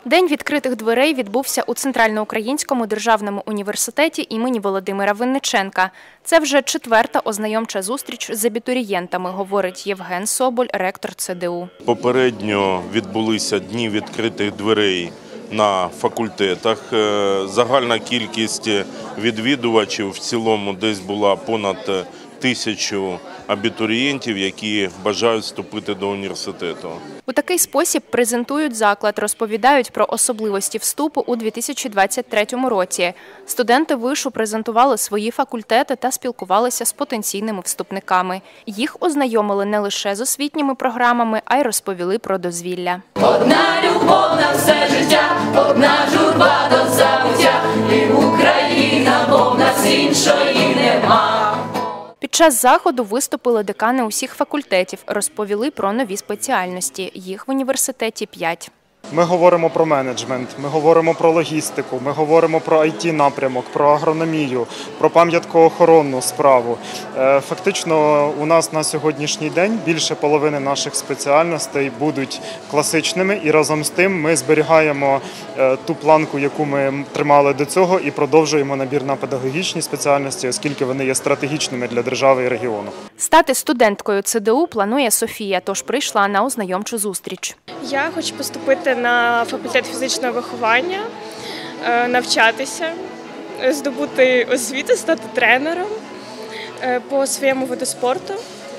День відкритих дверей відбувся у Центральноукраїнському державному університеті імені Володимира Винниченка. Це вже четверта ознайомча зустріч з абітурієнтами, говорить Євген Соболь, ректор ЦДУ. Попередньо відбулися дні відкритих дверей на факультетах. Загальна кількість відвідувачів в цілому десь була понад 1000 абітурієнтів, які бажають вступити до університету. У такий спосіб презентують заклад, розповідають про особливості вступу у 2023 році. Студенти вишу презентували свої факультети та спілкувалися з потенційними вступниками. Їх ознайомили не лише з освітніми програмами, а й розповіли про дозвілля. Одна любов на все життя, одна журба до забуття, і Україна, бо в нас іншої нема. Під час заходу виступили декани усіх факультетів, розповіли про нові спеціальності. Їх в університеті 5. Ми говоримо про менеджмент, ми говоримо про логістику, ми говоримо про IT-напрямок, про агрономію, про пам'яткоохоронну справу. Фактично у нас на сьогоднішній день більше половини наших спеціальностей будуть класичними, і разом з тим ми зберігаємо ту планку, яку ми тримали до цього, і продовжуємо набір на педагогічні спеціальності, оскільки вони є стратегічними для держави і регіону. Стати студенткою ЦДУ планує Софія, тож прийшла на ознайомчу зустріч. Я хочу поступити на факультет фізичного виховання, навчатися, здобути освіту, стати тренером по своєму виду спорту,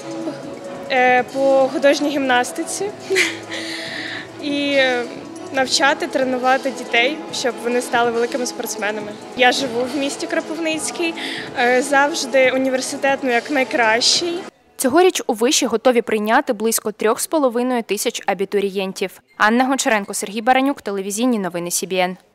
по художній гімнастиці і навчати, тренувати дітей, щоб вони стали великими спортсменами. Я живу в місті Кропивницький, завжди університет як найкращий. Цьогоріч у виші готові прийняти близько 3,5 тисяч абітурієнтів. Анна Гончаренко, Сергій Баранюк, телевізійні новини СІБІН.